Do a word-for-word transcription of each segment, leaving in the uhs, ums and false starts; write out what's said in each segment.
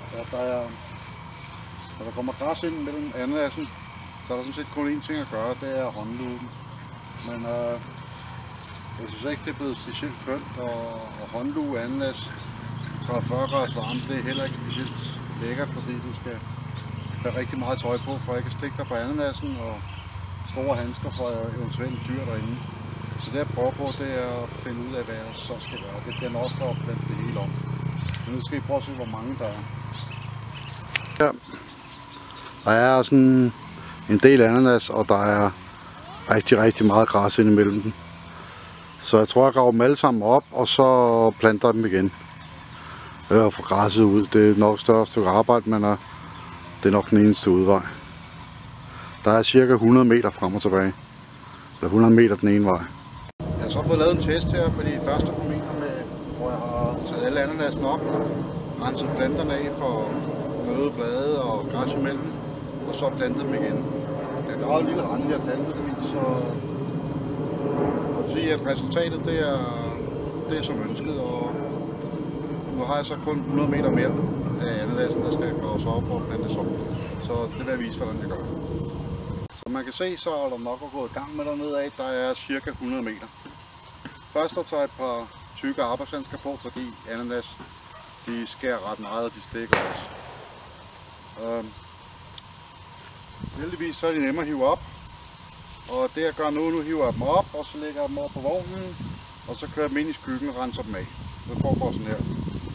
Ja, der er, når der kommer græs ind mellem ananasen, så er der sådan set kun én ting at gøre, det er håndlugen. Men øh, jeg synes ikke, det er blevet specielt kønt, og, og håndluge ananas tredive til fyrre grader varme, det er heller ikke specielt lækkert, fordi du skal have rigtig meget tøj på, for ikke at stikke dig på ananasen, og store handsker for eventuelt dyr derinde. Så det jeg prøver på, det er at finde ud af, hvad jeg så skal gøre. Det bliver nok at blande det hele om. Men nu skal I prøve at se, hvor mange der er. Ja. Der er sådan en del ananas, og der er rigtig, rigtig meget græs indimellem dem. Så jeg tror, jeg graver dem alle sammen op, og så planter dem igen. Og få græsset ud. Det er nok et større stykke arbejde, men det er nok den eneste udvej. Der er cirka hundrede meter frem og tilbage. Eller hundrede meter den ene vej. Jeg har så fået lavet en test her på de første promiller, med, hvor jeg har taget alle ananasen op, renset planterne af for møde, blade og græs imellem, og så plantet dem igen. Jeg har en lille rende, jeg plantede dem i, så jeg vil sige, at resultatet det er, det er som ønsket, og nu har jeg så kun hundrede meter mere af ananasen, der skal graves op og plantes op. Så det vil jeg vise, hvordan jeg gør. Som man kan se, så er der nok at gå i gang med dernede af. Der er cirka hundrede meter. Først der tager jeg et par tykke arbejdshandsker på, fordi ananas de skærer ret meget, og de stikker også. Øhm. Heldigvis så er de nemme at hive op. Og det jeg gør nu, nu hiver jeg dem op, og så lægger jeg dem over på vognen, og så kører jeg dem ind i skyggen og renser dem af. Det foregår sådan her.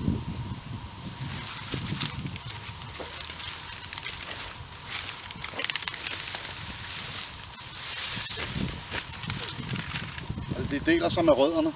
Altså de deler sig med rødderne.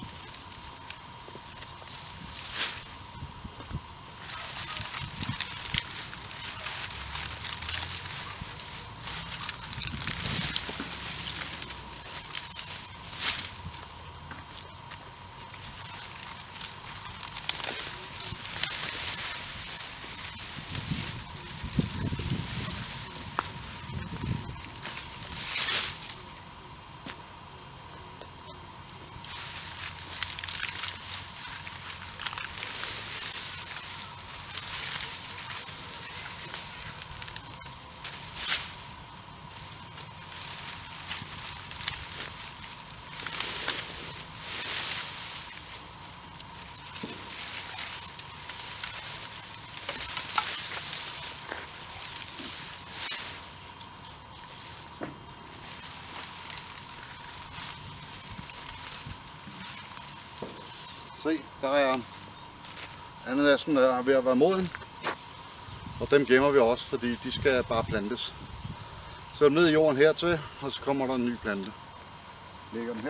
Se, der er ananasen er ved at være moden, og dem gemmer vi også, fordi de skal bare plantes. Så ned i jorden hertil, og så kommer der en ny plante. Lægger dem her.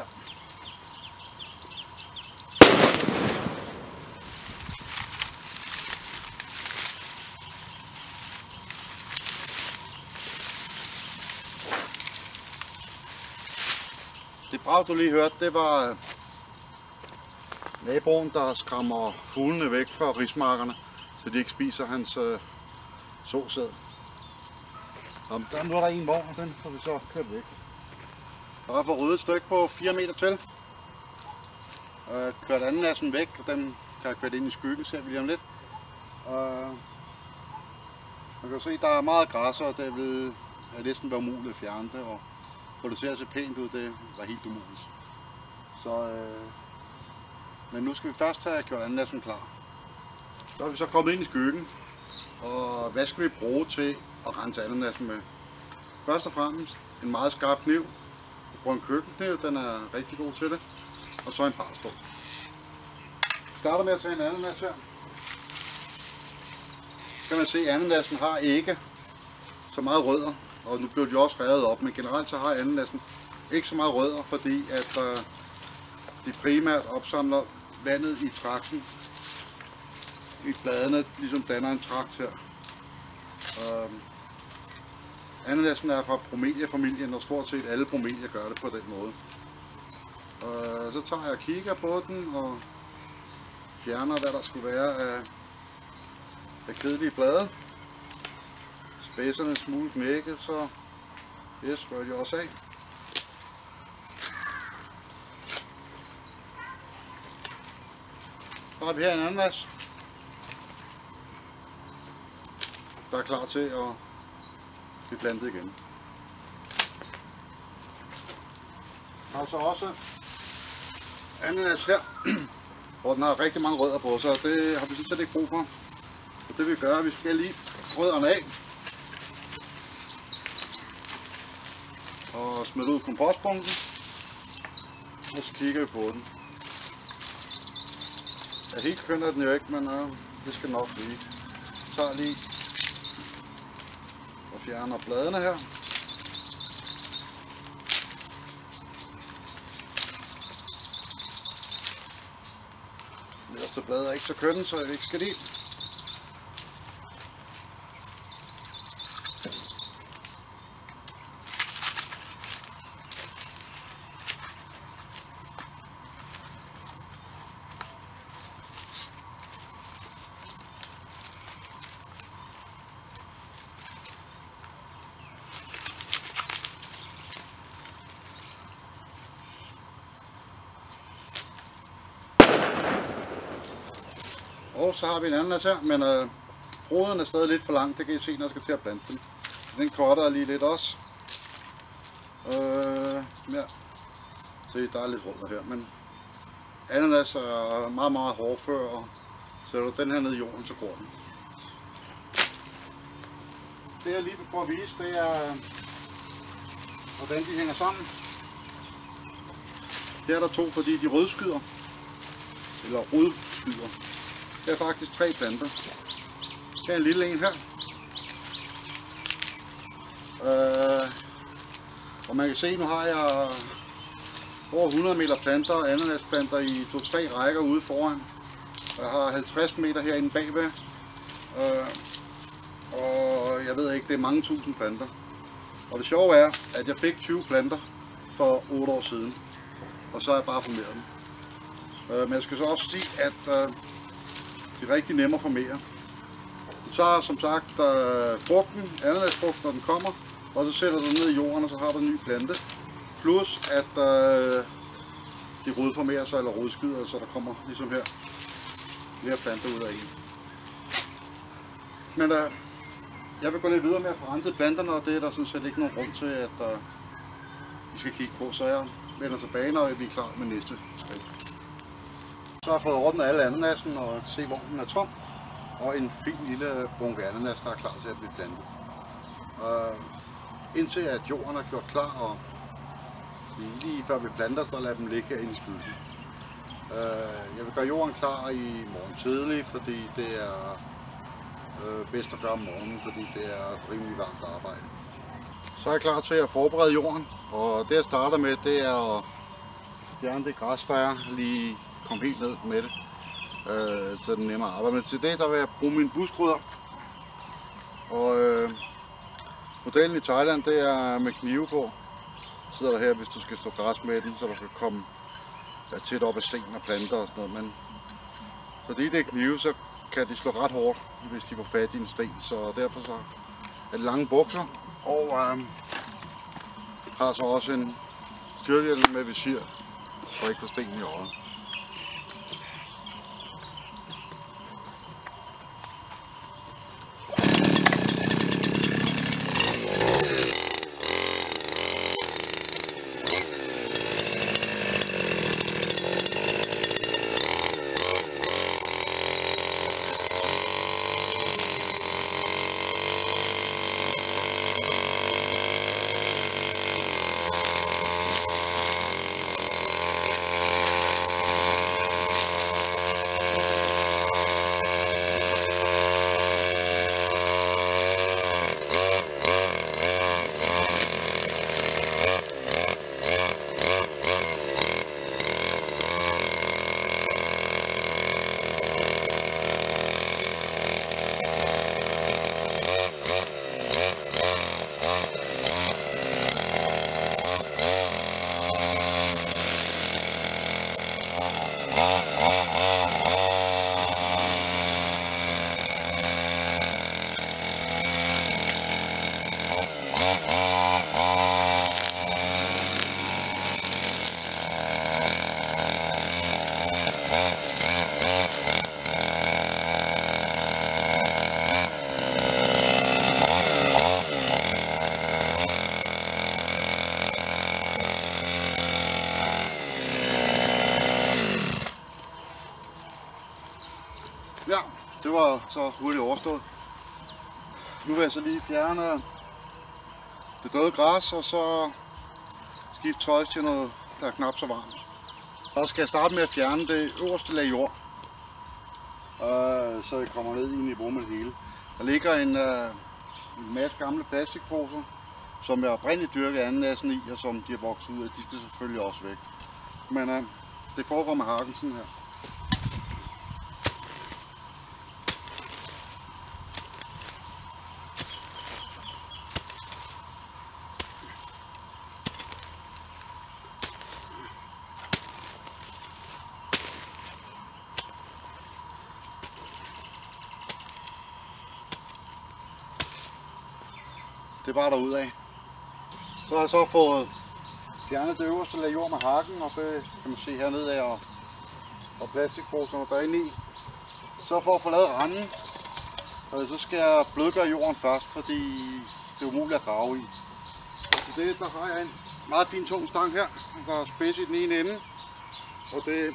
Det brag du lige hørte, det var naboen, der skræmmer fuglene væk fra rismarkerne, så de ikke spiser hans øh, såsæd. Der nu er der en vogn, og den får vi så kørt væk. Der er for ryddet et stykke på fire meter til. Øh, kørt ananasen væk, og den kan jeg køre ind i skyggen, ser vi lige om lidt. Øh, man kan se, der er meget græs, og det vil næsten være umuligt at fjerne det, og for det ser så pænt ud, det var helt umuligt. Så, øh, men nu skal vi først have gjort ananasen klar. Så er vi så kommet ind i skyggen, og hvad skal vi bruge til at rense ananasen med? Først og fremmest en meget skarp kniv. Vi bruger en køkkenkniv, den er rigtig god til det. Og så en parstol. Vi starter med at tage en ananas her. Så kan man se, at ananasen har ikke så meget rødder, og nu bliver de også revet op, men generelt så har ananasen ikke så meget rødder, fordi at uh, de primært opsamler vandet i trakten. I bladene ligesom danner en trakt her. Uh, Ananasen er fra bromeliafamilien, og stort set alle bromelier gør det på den måde. Uh, så tager jeg og kigger på den og fjerner, hvad der skulle være af, af kedelige blade. Spidserne en smule knækket, så det skører jeg også af. Så har vi her en ananas. der er klar til at blive plantet igen. Der er så også ananas her, hvor den har rigtig mange rødder på, så det har vi sådan set ikke brug for. Så det vi gør, vi skal lige rødderne af og smide ud kompostbunken, og så kigger vi på den. Ja, helt kønt er den jo ikke, men øh, det skal nok blive. Så tager lige og fjerner bladene her. Nederste blade er ikke så kønne, så jeg ikke skal lide. Og så har vi en ananas her, men øh, roden er stadig lidt for lang, det kan I se, når jeg skal til at plante den. Den cutter lige lidt også. Øh, ja. Se, der er lidt rødder her, men ananas er meget, meget hårdfør, og sætter du den her ned i jorden, så går den. Det jeg lige vil prøve at vise, det er, hvordan de hænger sammen. Her er der to, fordi de rødskyder, eller rodskyder. Det er faktisk tre planter. Der er en lille en her. Øh, og man kan se, nu har jeg over hundrede meter planter, ananasplanter i to-tre rækker ude foran. Jeg har halvtreds meter herinde bagved. Øh, og jeg ved ikke, det er mange tusind planter. Og det sjove er, at jeg fik tyve planter for otte år siden. Og så har jeg bare formeret dem. Øh, men jeg skal så også sige, at øh, det er rigtig nemmere at formere. Du tager som sagt øh, frugten, ananasfrugt, når den kommer, og så sætter du den ned i jorden, og så har du en ny plante. Plus at øh, de rodformerer sig, eller rodskyder, så der kommer ligesom her flere planter ud af en. Men øh, jeg vil gå lidt videre med at forrense planterne, og det er der sådan set ikke nogen grund til, at øh, vi skal kigge på, så jeg vender tilbage, når vi er klar med næste skridt. Så har jeg fået ordnet alle ananasen og se, hvor den er tom. Og en fin lille bunke ananas, der er klar til at blive plantet. Uh, indtil at jorden er gjort klar, og lige før vi planter, så lader dem ligge herinde i skylden. Uh, jeg vil gøre jorden klar i morgen tidlig, fordi det er uh, bedst at gøre om morgenen, fordi det er rimelig varmt arbejde. Så er jeg klar til at forberede jorden, og det jeg starter med, det er at fjerne det græs, der er, lige komme helt ned med det, øh, så den nemmere arbejde. Men til det, der vil jeg bruge mine buskrydder. Og øh, modellen i Thailand, det er med knive på. Sidder der her, hvis du skal slå græs med den, så der skal komme ja, tæt op af sten og planter og sådan noget. Men fordi det er knive, så kan de slå ret hårdt, hvis de får fat i en sten. Så derfor så er det lange bukser. Og øh, har så også en styrthjelm med visir, for ikke få sten i øjet. så, så hurtigt overstået. Nu vil jeg så lige fjerne det døde græs, og så skifte tøj til noget, der er knap så varmt. Så skal jeg starte med at fjerne det øverste lag jord, øh, så det kommer ned i niveau med det hele. Der ligger en, øh, en masse gamle plastikposer, som jeg oprindeligt dyrkede andenlassen i, og som de har vokset ud af. De skal selvfølgelig også væk. Men øh, det foregår med hakken sådan her. Det er bare derudad. Så har jeg så fået fjernet det øverste lag jord med hakken, og det kan man se hernede af, og, og plastikposerne derinde i. Så for at få lavet randen, så skal jeg blødgøre jorden først, fordi det er umuligt at grave i. Så det, der har jeg en meget fin tung stang her, der er spids i den ene ende, og det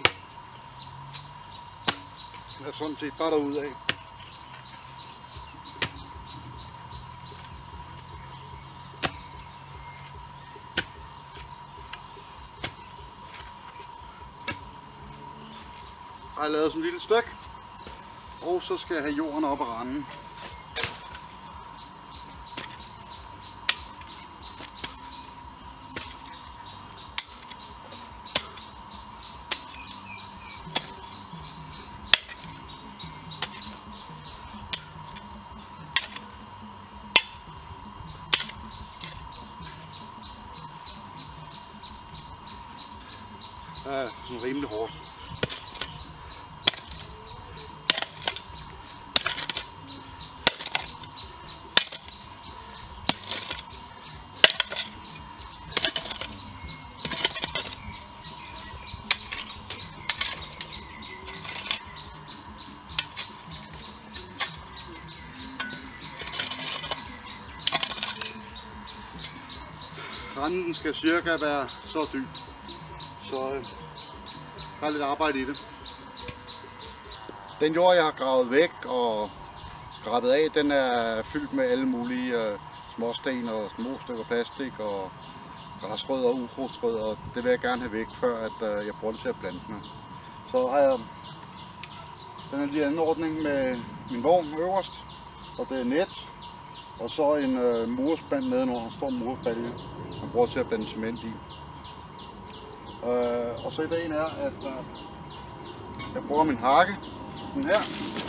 er sådan set bare derudad. Jeg har lavet sådan et lille stykke, og så skal jeg have jorden op ad randen. Det er sådan rimelig hårdt. Randen skal cirka være så dyb, så øh, der er lidt arbejde i det. Den jord, jeg har gravet væk og skrabet af, den er fyldt med alle mulige øh, småsten og små stykker plastik og græsrødder og ukrudtsrødder, og det vil jeg gerne have væk, før at, øh, jeg bruger det til at plante med. Så har jeg den her lille anordning med min vogn øverst, og det er net, og så en øh, murspand nedenunder, en stor murspalje, man bruger til at blande cement i. Øh, og så ideen er, at øh, jeg bruger min hakke, den her.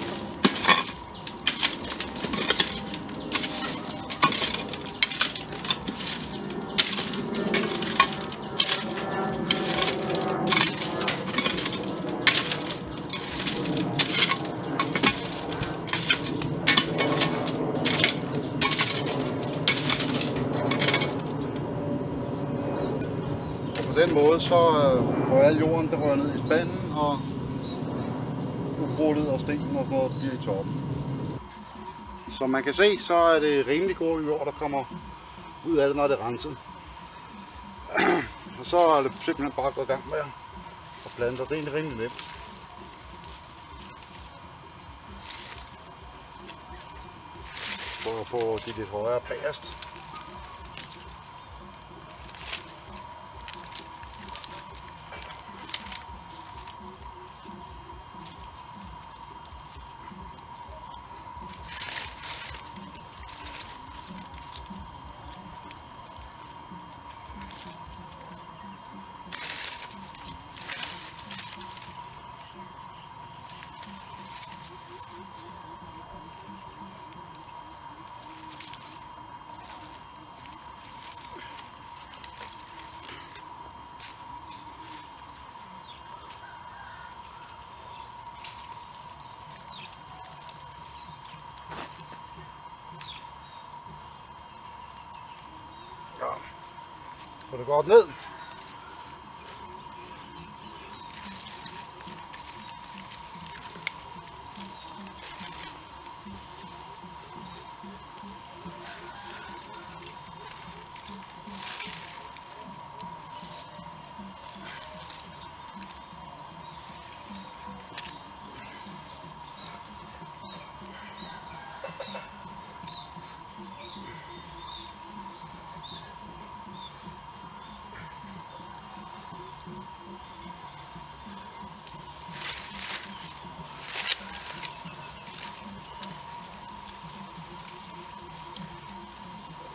På den måde så øh, får al jorden, der rører ned i spanden, og ukrudtet og stenen og sådan noget bliver i toppen. Som man kan se, så er det rimelig god jord, der kommer ud af det, når det er renset. Og så er det simpelthen bare gået i gang med at plante, og det er egentlig rimelig nemt. For at få de lidt højere bagerst. Så det går op ned.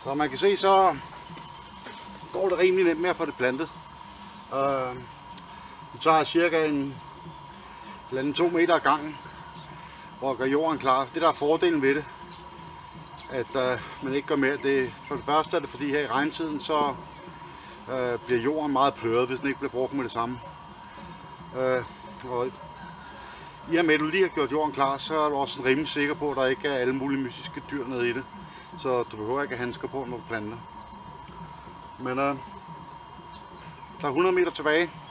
Så man kan se, så går det rimelig nemt med at få det plantet. Uh, det tager cirka en eller to meter ad gangen, hvor gør jorden klar. Det der er fordelen ved det, at uh, man ikke gør mere. Det, for det første er det fordi her i regntiden, så uh, bliver jorden meget pløret, hvis den ikke bliver brugt med det samme. Uh, og i og med at du lige har gjort jorden klar, så er du også rimelig sikker på, at der ikke er alle mulige mystiske dyr nede i det. Så du behøver ikke at have handsker på, når du planter. Men uh, der er hundrede meter tilbage.